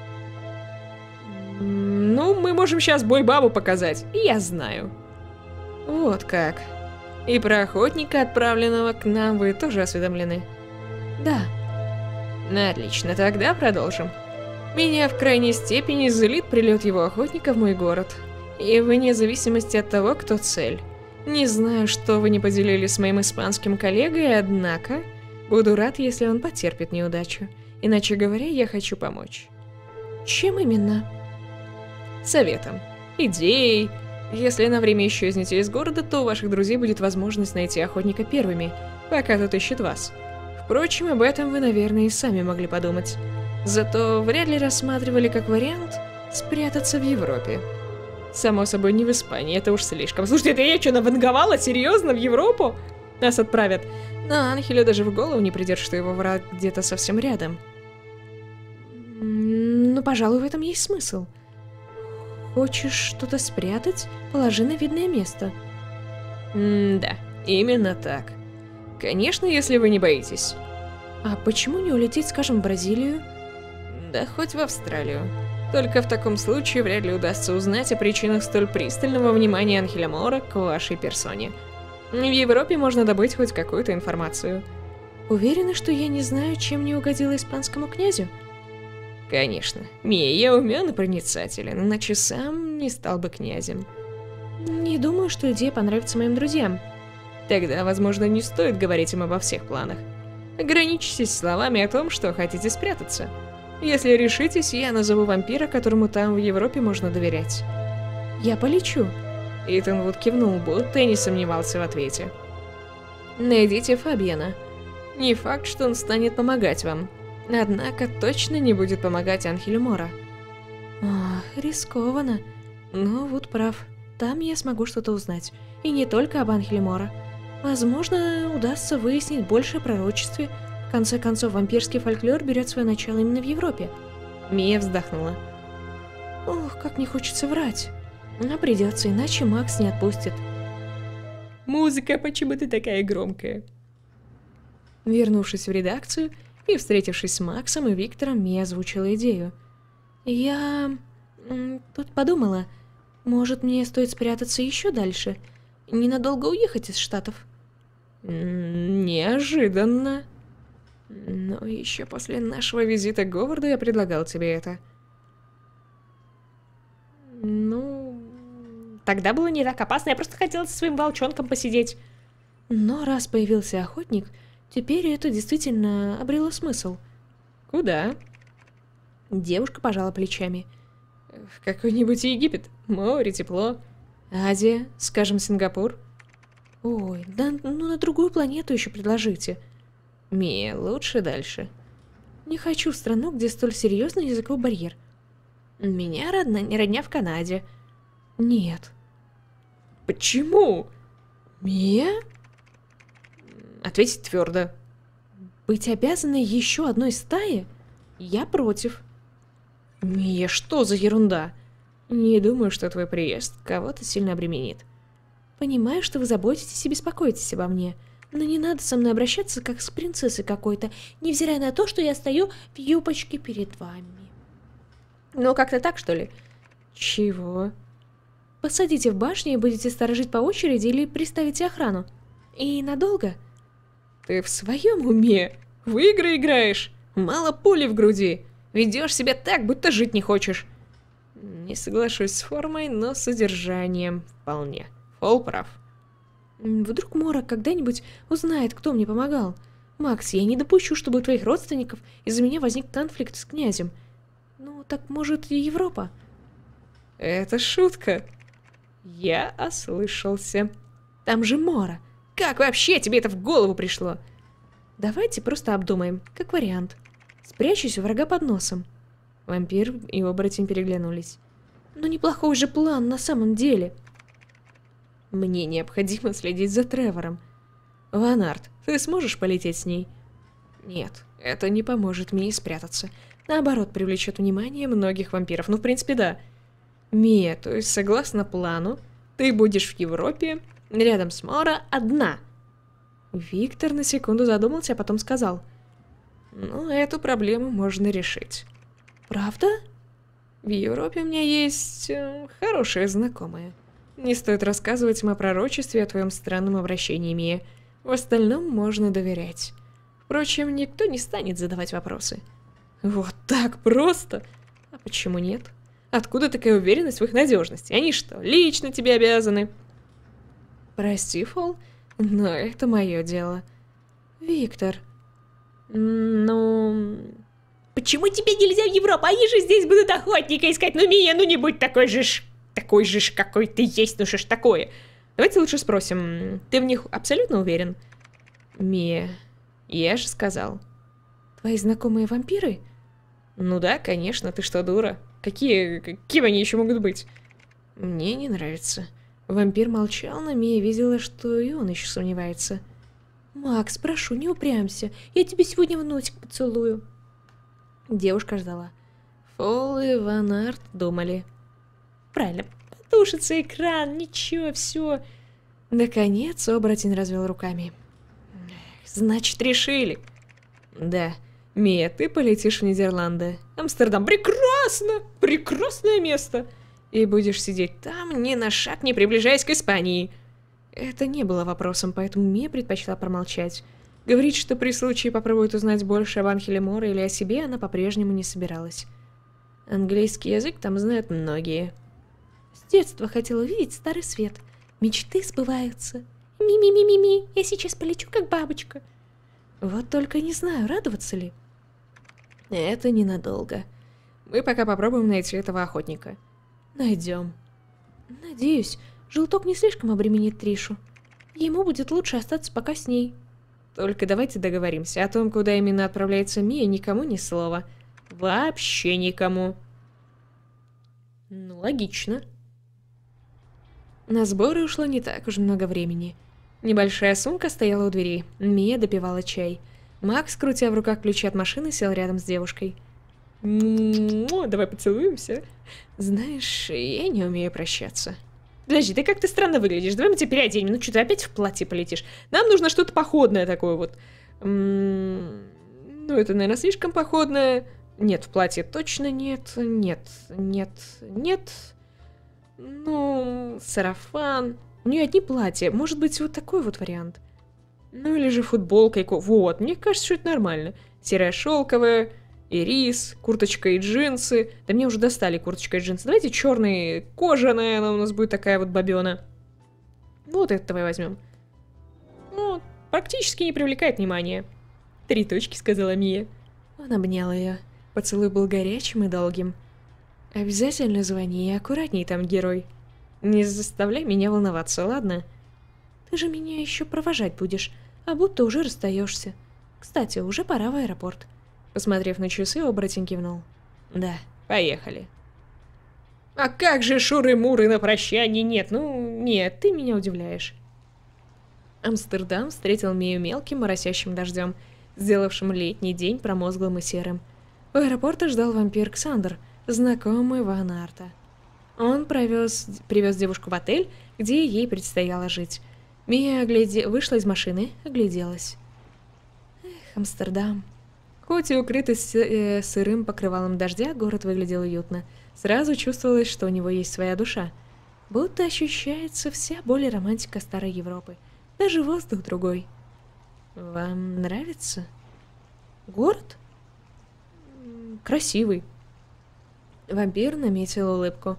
Ну, мы можем сейчас бой-бабу показать. Я знаю. Вот как. И про охотника, отправленного к нам, вы тоже осведомлены? Да. Отлично, тогда продолжим. Меня в крайней степени злит прилет его охотника в мой город. И вне зависимости от того, кто цель. Не знаю, что вы не поделили с моим испанским коллегой, однако буду рад, если он потерпит неудачу. Иначе говоря, я хочу помочь. Чем именно? Советом. Идеей. Если на время исчезнете из города, то у ваших друзей будет возможность найти охотника первыми, пока тот ищет вас. Впрочем, об этом вы, наверное, и сами могли подумать. Зато вряд ли рассматривали как вариант спрятаться в Европе. Само собой, не в Испании, это уж слишком. Слушайте, это я что, наванговала? Серьезно, в Европу? Нас отправят. Но Анхелю даже в голову не придет, что его враг где-то совсем рядом. Ну, пожалуй, в этом есть смысл. Хочешь что-то спрятать? Положи на видное место. М-да, именно так. Конечно, если вы не боитесь. А почему не улететь, скажем, в Бразилию? Да хоть в Австралию. Только в таком случае вряд ли удастся узнать о причинах столь пристального внимания Анхеля Мора к вашей персоне. В Европе можно добыть хоть какую-то информацию. Уверена, что я не знаю, чем не угодила испанскому князю? Конечно. Мия, я умен и проницателен, иначе сам не стал бы князем. Не думаю, что идея понравится моим друзьям. Тогда, возможно, не стоит говорить им обо всех планах. Ограничьтесь словами о том, что хотите спрятаться. Если решитесь, я назову вампира, которому там в Европе можно доверять. Я полечу. Итан Вуд кивнул, будто и не сомневался в ответе. Найдите Фабиана. Не факт, что он станет помогать вам. Однако точно не будет помогать Анхелю Мора. Ах, рискованно. Но Вуд прав. Там я смогу что-то узнать. И не только об Анхеле Мора. Возможно, удастся выяснить больше о пророчестве. В конце концов, вампирский фольклор берет свое начало именно в Европе. Мия вздохнула. Ох, как не хочется врать. Но придется, иначе Макс не отпустит. Музыка, почему ты такая громкая? Вернувшись в редакцию и встретившись с Максом и Виктором, Мия озвучила идею. Я... тут подумала, может, мне стоит спрятаться еще дальше? Ненадолго уехать из Штатов? Неожиданно. Но еще после нашего визита к Говарду я предлагал тебе это. Ну... Тогда было не так опасно, я просто хотела со своим волчонком посидеть. Но раз появился охотник, теперь это действительно обрело смысл. Куда? Девушка пожала плечами. В какой-нибудь Египет, море, тепло. Азия, скажем, Сингапур. Ой, да ну на другую планету еще предложите. Мия, лучше дальше. Не хочу в страну, где столь серьезный языковой барьер. Меня родна, не родня в Канаде. Нет. Почему? Мия? Ответить твердо. Быть обязанной еще одной стае? Я против. Мия, что за ерунда? Не думаю, что твой приезд кого-то сильно обременит. Понимаю, что вы заботитесь и беспокоитесь обо мне, но не надо со мной обращаться, как с принцессой какой-то, невзирая на то, что я стою в юбочке перед вами. Ну, как-то так, что ли? Чего? Посадите в башню и будете сторожить по очереди или приставите охрану. И надолго? Ты в своем уме? В игры играешь? Мало пули в груди. Ведешь себя так, будто жить не хочешь. Не соглашусь с формой, но с содержанием вполне. Фол прав. Вдруг Мора когда-нибудь узнает, кто мне помогал. Макс, я не допущу, чтобы у твоих родственников из-за меня возник конфликт с князем. Ну, так может и Европа? Это шутка. Я ослышался. Там же Мора. Как вообще тебе это в голову пришло? Давайте просто обдумаем, как вариант. Спрячусь у врага под носом. Вампир и оборотень переглянулись. Ну неплохой же план на самом деле. Мне необходимо следить за Тревором. Ван Арт, ты сможешь полететь с ней? Нет, это не поможет Мии спрятаться. Наоборот, привлечет внимание многих вампиров. Ну, в принципе, да. Мия, то есть, согласно плану, ты будешь в Европе, рядом с Мора, одна. Виктор на секунду задумался, а потом сказал: ну, эту проблему можно решить. Правда? В Европе у меня есть э, хорошие знакомые. Не стоит рассказывать им о пророчестве и о твоем странном обращении, Мия. В остальном можно доверять. Впрочем, никто не станет задавать вопросы. Вот так просто? А почему нет? Откуда такая уверенность в их надежности? Они что, лично тебе обязаны? Прости, Фол, но это мое дело. Виктор, ну... Почему тебе нельзя в Европу? Они же здесь будут охотника искать. Ну, Мия, ну не будь такой же ж... Такой же ж, какой ты есть, ну что ж такое? Давайте лучше спросим, ты в них абсолютно уверен? Мия, я же сказал. Твои знакомые вампиры? Ну да, конечно, ты что, дура? Какие, какие они еще могут быть? Мне не нравится. Вампир молчал, но Мия видела, что и он еще сомневается. Макс, прошу, не упрямься. Я тебе сегодня в носик поцелую. Девушка ждала. Фол и Ван Арт думали. Правильно, потушится экран, ничего, все. Наконец оборотень развел руками. Значит, решили. Да, Мия, ты полетишь в Нидерланды. Амстердам, прекрасно, прекрасное место. И будешь сидеть там, ни на шаг не приближаясь к Испании. Это не было вопросом, поэтому Мия предпочла промолчать. Говорить, что при случае попробует узнать больше об Анхеле Море или о себе, она по-прежнему не собиралась. Английский язык там знают многие. С детства хотела увидеть Старый Свет. Мечты сбываются. Ми-ми-ми-ми-ми, я сейчас полечу как бабочка. Вот только не знаю, радоваться ли. Это ненадолго. Мы пока попробуем найти этого охотника. Найдем. Надеюсь, Желток не слишком обременит Тришу. Ему будет лучше остаться пока с ней. Только давайте договоримся о том, куда именно отправляется Мия, никому ни слова. Вообще никому. Ну, логично. На сборы ушло не так уж много времени. Небольшая сумка стояла у двери. Мия допивала чай. Макс, крутя в руках ключи от машины, сел рядом с девушкой. М-м-м, давай поцелуемся. Знаешь, я не умею прощаться. Подожди, ты как-то странно выглядишь. Давай мы тебя переоденем. Ну что, ты опять в платье полетишь? Нам нужно что-то походное такое вот. М-м, ну, это, наверное, слишком походное. Нет, в платье точно нет. Нет, нет, нет. Ну, сарафан. У нее одни платья. Может быть, вот такой вот вариант. Ну, или же футболка и ко... Вот, мне кажется, что это нормально. Серая шелковая, ирис, курточка и джинсы. Да мне уже достали курточка и джинсы. Давайте черные, кожаная, она у нас будет такая вот бабена. Вот это давай возьмем. Ну, практически не привлекает внимания. Три точки, сказала Мия. Он обнял ее. Поцелуй был горячим и долгим. Обязательно звони, и аккуратней там, герой. Не заставляй меня волноваться, ладно? Ты же меня еще провожать будешь, а будто уже расстаешься. Кстати, уже пора в аэропорт. Посмотрев на часы, оборотень кивнул. Да, поехали. А как же шуры-муры на прощание? Нет, ну, нет, ты меня удивляешь. Амстердам встретил Мию мелким моросящим дождем, сделавшим летний день промозглым и серым. У аэропорта ждал вампир Ксандр, знакомый Ван Арта. Он провез, привез девушку в отель, где ей предстояло жить. Мия огляде... вышла из машины, огляделась. Эх, Амстердам. Хоть и укрытый с... э, сырым покрывалом дождя, город выглядел уютно. Сразу чувствовалось, что у него есть своя душа. Будто ощущается вся боль и романтика старой Европы. Даже воздух другой. Вам нравится? Город? Красивый. Вампир наметил улыбку.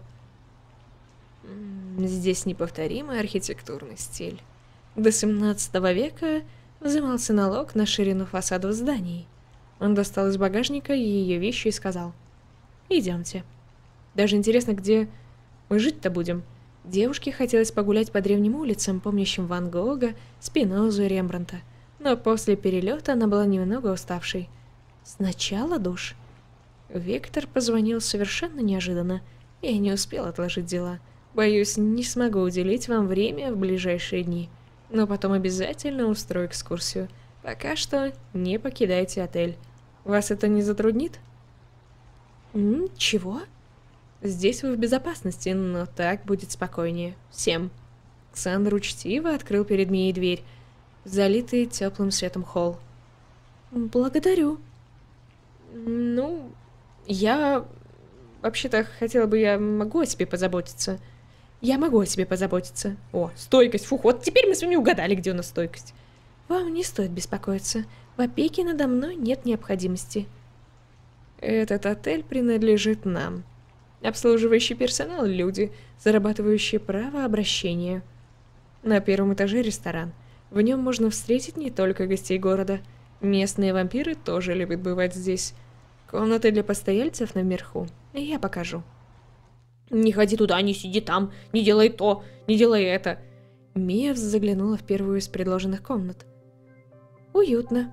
Здесь неповторимый архитектурный стиль. До семнадцатого века взимался налог на ширину фасадов зданий. Он достал из багажника ее вещи и сказал: «Идемте. Даже интересно, где мы жить-то будем». Девушке хотелось погулять по древним улицам, помнящим Ван Гога, Спинозу и Рембрандта. Но после перелета она была немного уставшей. Сначала душ. Виктор позвонил совершенно неожиданно. Я не успел отложить дела. Боюсь, не смогу уделить вам время в ближайшие дни. Но потом обязательно устрою экскурсию. Пока что не покидайте отель. Вас это не затруднит? М, чего? Здесь вы в безопасности, но так будет спокойнее. Всем. Ксандр учтиво открыл перед Мией дверь, залитый теплым светом холл. Благодарю. Ну, я... Вообще-то хотела бы, я могу о себе позаботиться. Я могу о себе позаботиться. О, стойкость. Фух, вот теперь мы с вами угадали, где у нас стойкость. Вам не стоит беспокоиться. В опеке надо мной нет необходимости. Этот отель принадлежит нам. Обслуживающий персонал — люди, зарабатывающие право обращения. На первом этаже ресторан. В нем можно встретить не только гостей города. Местные вампиры тоже любят бывать здесь. Комнаты для постояльцев наверху. Я покажу. Не ходи туда, не сиди там, не делай то, не делай это. Мия заглянула в первую из предложенных комнат. Уютно.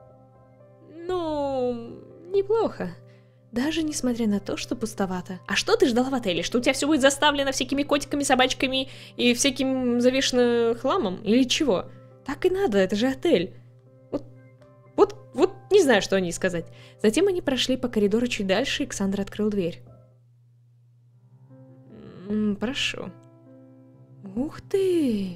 Ну, неплохо. Даже несмотря на то, что пустовато. А что ты ждала в отеле? Что у тебя все будет заставлено всякими котиками, собачками и всяким завешенным хламом? Или чего? Так и надо, это же отель. Вот, вот, вот не знаю, что о ней сказать. Затем они прошли по коридору чуть дальше, и Ксандр открыл дверь. М-м, прошу. Ух ты!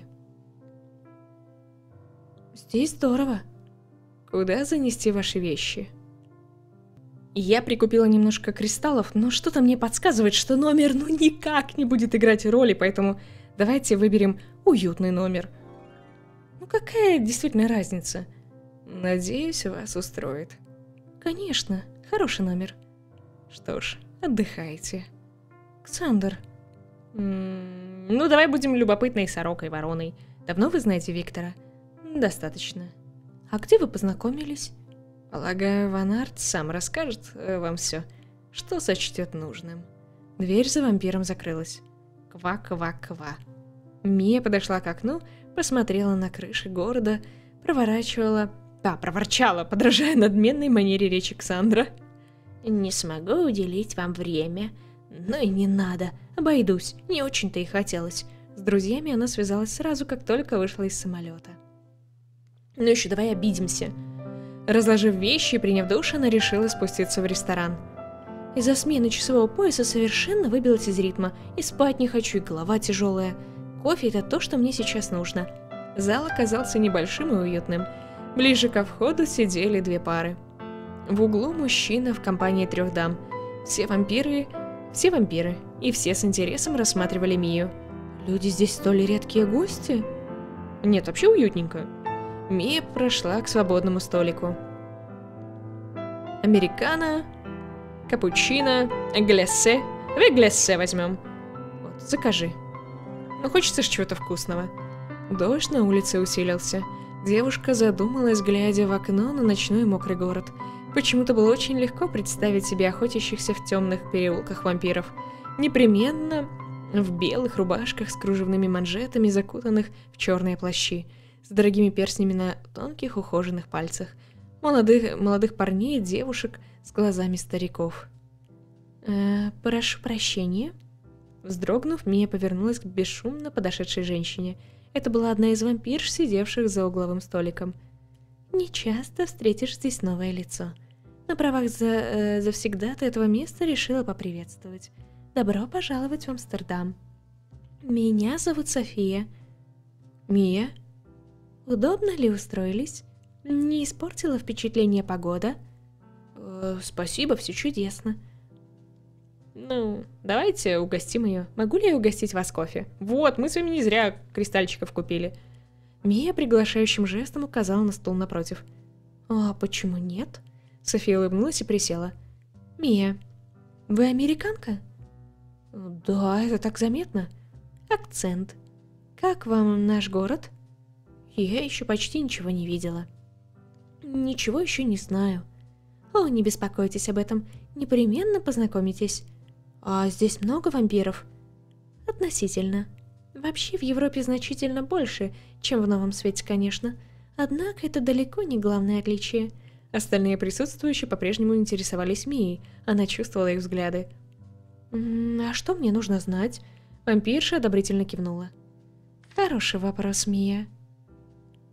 Здесь здорово. Куда занести ваши вещи? Я прикупила немножко кристаллов, но что-то мне подсказывает, что номер ну никак не будет играть роли, поэтому давайте выберем уютный номер. Ну какая действительно разница? Надеюсь, вас устроит. Конечно, хороший номер. Что ж, отдыхайте. Ксандр. М-м, ну давай будем любопытной сорокой вороной. Давно вы знаете Виктора? Достаточно. А где вы познакомились? Полагаю, Ван Арт сам расскажет э, вам все, что сочтет нужным. Дверь за вампиром закрылась. Ква-ква-ква. Мия подошла к окну, посмотрела на крыши города, проворачивала... Да, проворчала, подражая надменной манере речи Ксандра. Не смогу уделить вам время. Ну и не надо, обойдусь, не очень-то и хотелось. С друзьями она связалась сразу, как только вышла из самолета. Ну еще давай обидимся. Разложив вещи и приняв душ, она решила спуститься в ресторан. Из-за смены часового пояса совершенно выбилась из ритма, и спать не хочу, и голова тяжелая. Кофе — это то, что мне сейчас нужно. Зал оказался небольшим и уютным. Ближе ко входу сидели две пары. В углу мужчина в компании трех дам. Все вампиры, все вампиры, и все с интересом рассматривали Мию. Люди здесь столь редкие гости? Нет, вообще уютненько. Мия прошла к свободному столику. Американо, капучино, гляссе. Давай гляссе возьмем. Вот, закажи. Ну, хочется ж чего-то вкусного. Дождь на улице усилился. Девушка задумалась, глядя в окно на ночной мокрый город. Почему-то было очень легко представить себе охотящихся в темных переулках вампиров. Непременно в белых рубашках с кружевными манжетами, закутанных в черные плащи, с дорогими перстнями на тонких ухоженных пальцах, молодых, молодых парней и девушек с глазами стариков. «Э, прошу прощения». Вздрогнув, Мия повернулась к бесшумно подошедшей женщине. Это была одна из вампирш, сидевших за угловым столиком. «Не часто встретишь здесь новое лицо. На правах за, э, завсегдата этого места решила поприветствовать. Добро пожаловать в Амстердам. Меня зовут София». «Мия?» «Удобно ли устроились? Не испортила впечатление погода?» э, «Спасибо, все чудесно». «Ну, давайте угостим ее. Могу ли я угостить вас кофе? Вот, мы с вами не зря кристальчиков купили». Мия приглашающим жестом указала на стул напротив. «А почему нет?» София улыбнулась и присела. «Мия, вы американка?» «Да, это так заметно». «Акцент. Как вам наш город?» «Я еще почти ничего не видела». «Ничего еще не знаю». «О, не беспокойтесь об этом, непременно познакомитесь». «А здесь много вампиров?» «Относительно. Вообще в Европе значительно больше, чем в Новом Свете, конечно. Однако это далеко не главное отличие». Остальные присутствующие по-прежнему интересовались Мией, она чувствовала их взгляды. «А что мне нужно знать?» Вампирша одобрительно кивнула. «Хороший вопрос, Мия.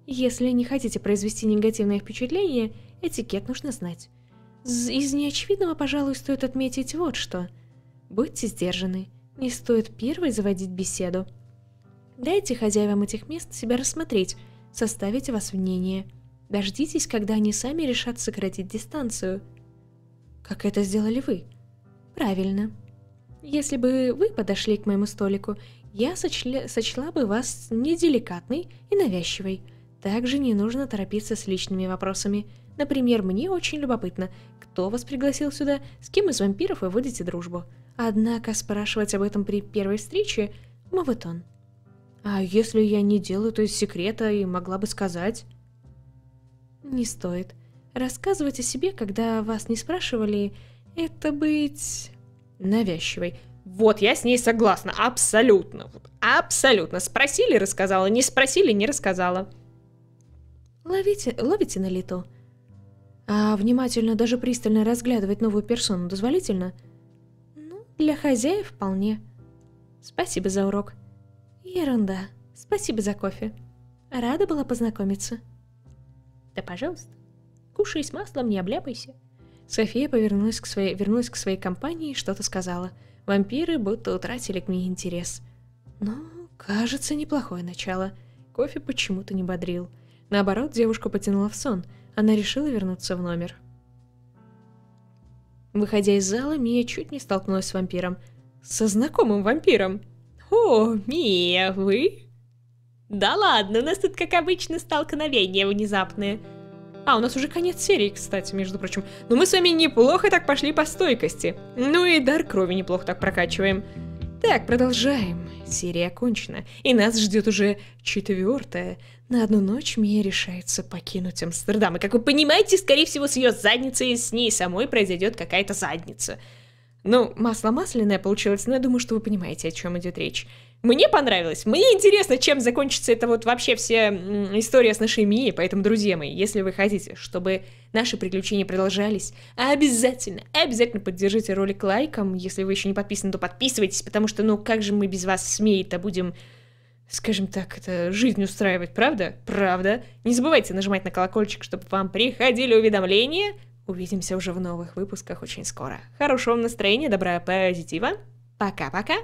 Если не хотите произвести негативное впечатление, этикет нужно знать. Из неочевидного, пожалуй, стоит отметить вот что. Будьте сдержаны, не стоит первой заводить беседу. Дайте хозяевам этих мест себя рассмотреть, составить о вас мнение. Дождитесь, когда они сами решат сократить дистанцию. Как это сделали вы? Правильно. Если бы вы подошли к моему столику, я сочла, сочла бы вас неделикатной и навязчивой. Также не нужно торопиться с личными вопросами. Например, мне очень любопытно, кто вас пригласил сюда, с кем из вампиров вы водите дружбу. Однако спрашивать об этом при первой встрече – моветон. А если я не делаю то из секрета и могла бы сказать? Не стоит. Рассказывать о себе, когда вас не спрашивали, это быть навязчивой. Вот, я с ней согласна, абсолютно. Абсолютно. Спросили – рассказала, не спросили – не рассказала. Ловите, ловите на лету. А внимательно, даже пристально разглядывать новую персону дозволительно? Ну, для хозяев вполне. Спасибо за урок. Ерунда. Спасибо за кофе. Рада была познакомиться. Да, пожалуйста. Кушай с маслом, не обляпайся. София повернулась к своей, вернулась к своей компании и что-то сказала. Вампиры будто утратили к ней интерес. Ну, кажется, неплохое начало. Кофе почему-то не бодрил. Наоборот, девушку потянула в сон. Она решила вернуться в номер. Выходя из зала, Мия чуть не столкнулась с вампиром. Со знакомым вампиром. О, Мия, вы? Да ладно, у нас тут, как обычно, столкновения внезапные. А, у нас уже конец серии, кстати, между прочим. Но мы с вами неплохо так пошли по стойкости. Ну и дар крови неплохо так прокачиваем. Так, продолжаем. Серия окончена. И нас ждет уже четвертая. На одну ночь Мия решается покинуть Амстердам. И, как вы понимаете, скорее всего, с ее задницей с ней самой произойдет какая-то задница. Ну, масло масляное получилось, но я думаю, что вы понимаете, о чем идет речь. Мне понравилось. Мне интересно, чем закончится эта вот вообще вся история с нашей Мией. Поэтому, друзья мои, если вы хотите, чтобы наши приключения продолжались, обязательно, обязательно поддержите ролик лайком. Если вы еще не подписаны, то подписывайтесь, потому что, ну, как же мы без вас с Мией-то будем, скажем так, это жизнь устраивать, правда? Правда. Не забывайте нажимать на колокольчик, чтобы вам приходили уведомления. Увидимся уже в новых выпусках очень скоро. Хорошего вам настроения, добра, позитива. Пока-пока.